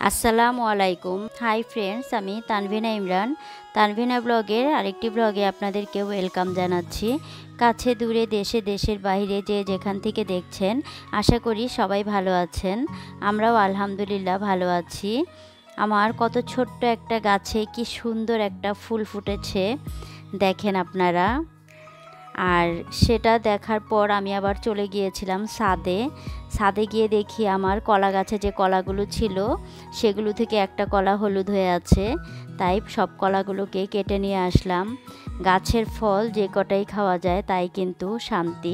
আসসালামু আলাইকুম। Hi friends, আমি তানভিনা ইমরান। তানভিনা ব্লগের আরেকটি ব্লগে আপনাদেরকে ওয়েলকাম জানাচ্ছি। কাছে দূরে দেশের বাইরে যে যেখান থেকে দেখছেন, আশা করি সবাই ভালো আছেন। আমরাও আলহামদুলিল্লাহ ভালো আছি। আমার কত ছোট্ট একটা গাছে কি সুন্দর একটা ফুল ফুটেছে দেখেন আপনারা। আর সেটা দেখার পর আমি আবার চলে গিয়েছিলাম ছাদে গিয়ে দেখি আমার কলা গাছে যে কলাগুলো ছিল সেগুলো থেকে একটা কলা হলুদ হয়ে আছে। তাই সব কলাগুলোকে কেটে নিয়ে আসলাম। গাছের ফল যে কটাই খাওয়া যায় তাই কিন্তু শান্তি।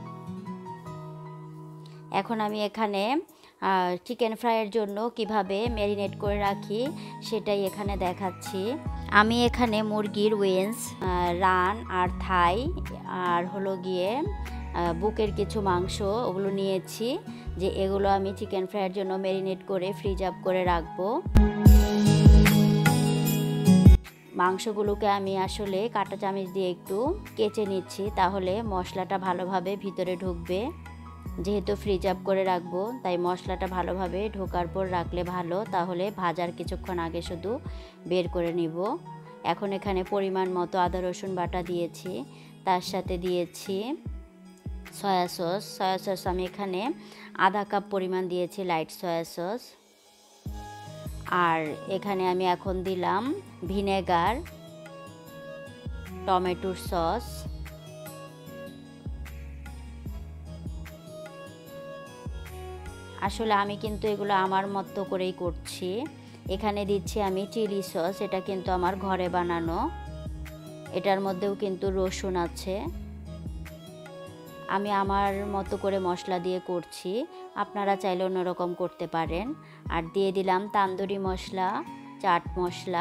এখন আমি এখানে চিকেন ফ্রাইয়ের জন্য কিভাবে ম্যারিনেট করে রাখি সেটাই এখানে দেখাচ্ছি। আমি এখানে মুরগির উইংস, রান আর থাই আর হলো গিয়ে বুকের কিছু মাংস ওগুলো নিয়েছি, যে এগুলো আমি চিকেন ফ্রাইয়ের জন্য ম্যারিনেট করে ফ্রিজ আপ করে রাখবো। মাংসগুলোকে আমি আসলে কাঁটা চামচ দিয়ে একটু কেচে নিচ্ছি, তাহলে মশলাটা ভালোভাবে ভিতরে ঢুকবে। যেহেতু ফ্রিজ আপ করে রাখবো তাই মশলাটা ভালোভাবে ঢোকার পর রাখলে ভালো, তাহলে ভাজার কিছুক্ষণ আগে শুধু বের করে নিব। এখন এখানে পরিমাণ মতো আদা রসুন বাটা দিয়েছি, তার সাথে দিয়েছি সয়া সস। আমি এখানে আধা কাপ পরিমাণ দিয়েছি লাইট সয়া সস। আর এখানে আমি এখন দিলাম ভিনেগার, টমেটোর সস, আসলে আমি কিন্তু এগুলো আমার মতো করেই করছি। এখানে দিচ্ছি আমি চিলি সস, এটা কিন্তু আমার ঘরে বানানো, এটার মধ্যেও কিন্তু রসুন আছে। আমি আমার মতো করে মশলা দিয়ে করছি, আপনারা চাইলে অন্যরকম করতে পারেন। আর দিয়ে দিলাম তান্দুরি মশলা, চাট মশলা,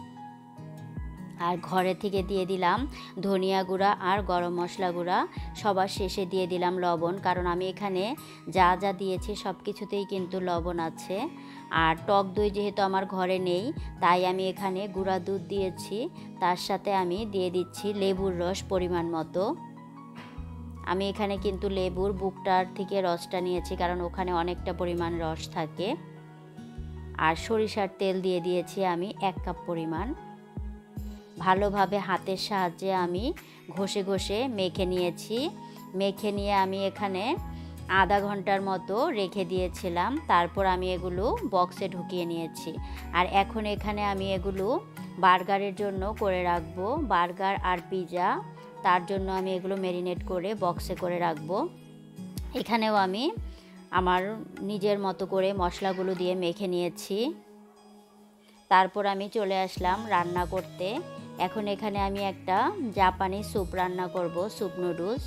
আর ঘরে থেকে দিয়ে দিলাম ধনিয়া গুঁড়া আর গরম মশলা গুঁড়া। সবার শেষে দিয়ে দিলাম লবণ, কারণ আমি এখানে যা যা দিয়েছি সব কিছুতেই কিন্তু লবণ আছে। আর টক দই যেহেতু আমার ঘরে নেই তাই আমি এখানে গুঁড়া দুধ দিয়েছি, তার সাথে আমি দিয়ে দিচ্ছি লেবুর রস পরিমাণ মতো। আমি এখানে কিন্তু লেবুর বুকটার থেকে রসটা নিয়েছি, কারণ ওখানে অনেকটা পরিমাণ রস থাকে। আর সরিষার তেল দিয়ে দিয়েছি আমি 1 কাপ পরিমাণ। ভালোভাবে হাতের সাহায্যে আমি ঘষে ঘষে মেখে নিয়েছি। মেখে নিয়ে আমি এখানে আধা ঘন্টার মতো রেখে দিয়েছিলাম, তারপর আমি এগুলো বক্সে ঢুকিয়ে নিয়েছি। আর এখন এখানে আমি এগুলো বার্গারের জন্য করে রাখবো, বার্গার আর পিৎজা, তার জন্য আমি এগুলো ম্যারিনেট করে বক্সে করে রাখবো। এখানেও আমি আমার নিজের মতো করে মশলাগুলো দিয়ে মেখে নিয়েছি। তারপর আমি চলে আসলাম রান্না করতে। এখন এখানে আমি একটা জাপানি স্যুপ রান্না করব, স্যুপ নুডলস।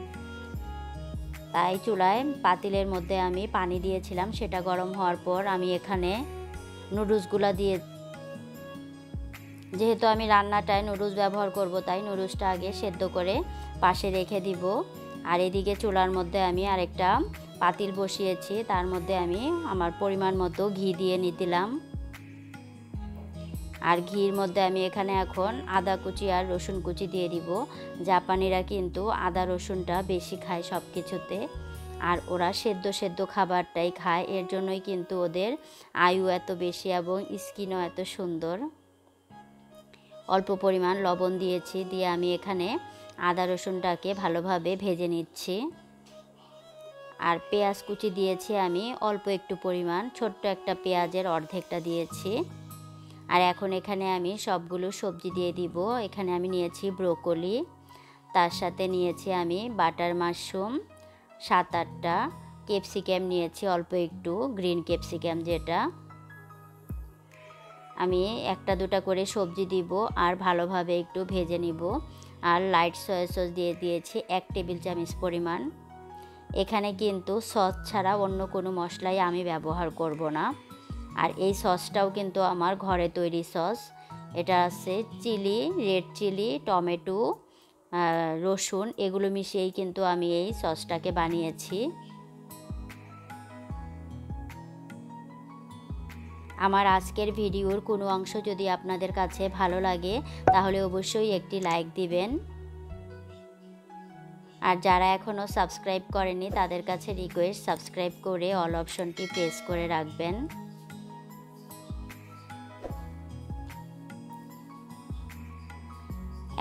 তাই চুলায় পাতিলের মধ্যে আমি পানি দিয়েছিলাম, সেটা গরম হওয়ার পর আমি এখানে নুডলসগুলো দিয়ে, যেহেতু আমি রান্নাটায় নুডলস ব্যবহার করব তাই নুডলসটা আগে সেদ্ধ করে পাশে রেখে দিব। আর এদিকে চুলার মধ্যে আমি আরেকটা পাতিল বসিয়েছি, তার মধ্যে আমি আমার পরিমাণ মতো ঘি দিয়ে নিলাম। আর ঘির মধ্যে আমি এখানে এখন আদা কুচি আর রসুন কুচি দিয়ে দিব। জাপানিরা কিন্তু আদা রসুনটা বেশি খায় সব কিছুতে, আর ওরা সেদ্ধ খাবারটাই খায়, এর জন্যই কিন্তু ওদের আয়ু এত বেশি এবং স্কিনও এত সুন্দর। অল্প পরিমাণ লবণ দিয়েছি, দিয়ে আমি এখানে আদা রসুনটাকে ভালোভাবে ভেজে নিচ্ছি। আর পেঁয়াজ কুচি দিয়েছি আমি অল্প একটু পরিমাণ, ছোট্ট একটা পেঁয়াজের অর্ধেকটা দিয়েছি। আর এখন এখানে আমি সবগুলো সবজি দিয়ে দিব। এখানে আমি নিয়েছি ব্রোকলি, তার সাথে নিয়েছি আমি বাটার মাশরুম 7-8টা, ক্যাপসিকাম নিয়েছি অল্প একটু, গ্রিন ক্যাপসিকাম যেটা। আমি 1-2টা করে সবজি দিব আর ভালোভাবে একটু ভেজে নিব। আর লাইট সয়া সস দিয়ে দিয়েছি 1 টেবিল চামচ পরিমাণ। এখানে কিন্তু সস ছাড়া অন্য কোনো মশলাই আমি ব্যবহার করব না। আর এই সসটাও কিন্তু আমার ঘরে তৈরি সস। এটা আছে চিলি, রেড চিলি, টমেটো, রসুন, এগুলো মিশিয়েই কিন্তু আমি এই সসটাকে বানিয়েছি। আমার আজকের ভিডিওর কোনো অংশ যদি আপনাদের কাছে ভালো লাগে তাহলে অবশ্যই একটি লাইক দিবেন। আর যারা এখনও সাবস্ক্রাইব করেনি তাদের কাছে রিকোয়েস্ট, সাবস্ক্রাইব করে অল অপশনটি প্রেস করে রাখবেন।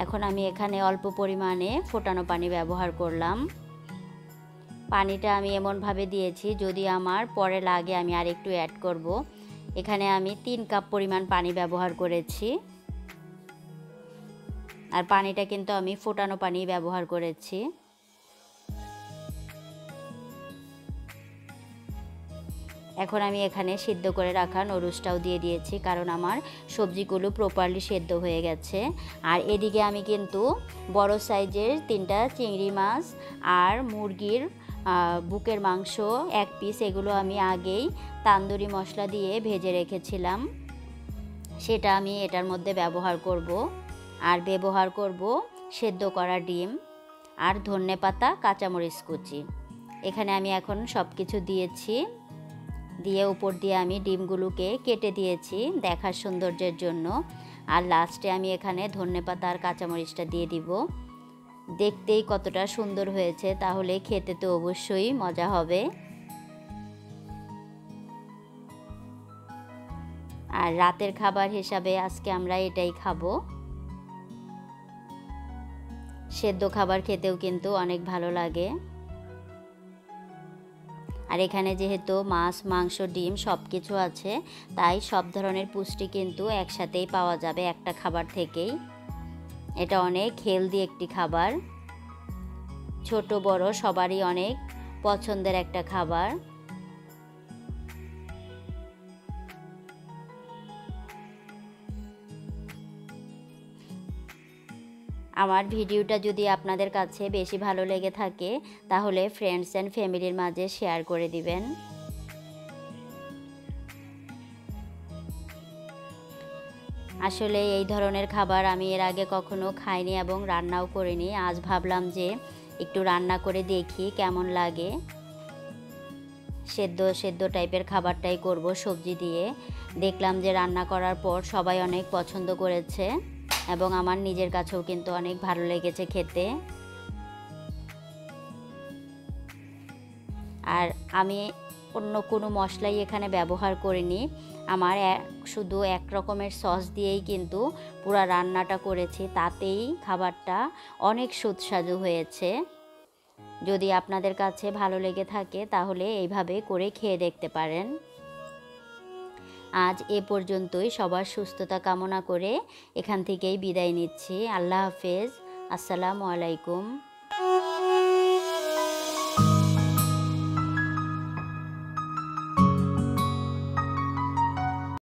এখন আমি এখানে অল্প পরিমাণে ফোটানো পানি ব্যবহার করলাম। পানিটা আমি এমনভাবে দিয়েছি যদি আমার পরে লাগে আমি আর একটু অ্যাড করব। এখানে আমি 3 কাপ পরিমাণ পানি ব্যবহার করেছি, আর পানিটা কিন্তু আমি ফোটানো পানি ব্যবহার করেছি। এখন আমি এখানে সিদ্ধ করে রাখা নুডলসটাও দিয়ে দিয়েছি, কারণ আমার সবজিগুলো প্রপারলি সেদ্ধ হয়ে গেছে। আর এদিকে আমি কিন্তু বড় সাইজের 3টা চিংড়ি মাছ আর মুরগির বুকের মাংস 1 পিস, এগুলো আমি আগেই তান্দুরি মশলা দিয়ে ভেজে রেখেছিলাম, সেটা আমি এটার মধ্যে ব্যবহার করব। আর ব্যবহার করব সেদ্ধ করা ডিম আর ধনেপাতা, কাঁচামরিচ কুচি। এখানে আমি এখন সব কিছু দিয়েছি, দিয়ে উপর দিয়ে আমি ডিমগুলোকে কেটে দিয়েছি দেখার সৌন্দর্যের জন্য। আর লাস্টে আমি এখানে ধনেপাতা আর কাঁচামরিচটা দিয়ে দিব। দেখতেই কতটা সুন্দর হয়েছে, তাহলে খেতে তো অবশ্যই মজা হবে। আর রাতের খাবার হিসাবে আজকে আমরা এটাই খাবো। সেদ্ধ খাবার খেতেও কিন্তু অনেক ভালো লাগে। আর এখানে যেহেতু মাছ, মাংস, ডিম সব কিছু আছে, তাই সব ধরনের পুষ্টি কিন্তু একসাথেই পাওয়া যাবে একটা খাবার থেকেই। এটা অনেক হেলদি একটি খাবার, ছোট বড় সবারই অনেক পছন্দের একটা খাবার। আমার ভিডিওটা যদি আপনাদের কাছে বেশি ভালো লেগে থাকে তাহলে ফ্রেন্ডস অ্যান্ড ফ্যামিলির মাঝে শেয়ার করে দিবেন। আসলে এই ধরনের খাবার আমি এর আগে কখনো খাইনি এবং রান্নাও করিনি। আজ ভাবলাম যে একটু রান্না করে দেখি কেমন লাগে। সেদ্ধ সেদ্ধ টাইপের খাবারটাই করব সবজি দিয়ে। দেখলাম যে রান্না করার পর সবাই অনেক পছন্দ করেছে এবং আমার নিজের কাছেও কিন্তু অনেক ভালো লেগেছে খেতে। আর আমি অন্য কোনো মশলাই এখানে ব্যবহার করিনি, আমার শুধু এক রকমের সস দিয়েই কিন্তু পুরো রান্নাটা করেছি, তাতেই খাবারটা অনেক সুস্বাদু হয়েছে। যদি আপনাদের কাছে ভালো লেগে থাকে তাহলে এইভাবে করে খেয়ে দেখতে পারেন। আজ এ পর্যন্তই, সবার সুস্থতা কামনা করে এখান থেকেই বিদায় নিচ্ছি। আল্লাহ হাফেজ, আসসালামু আলাইকুম।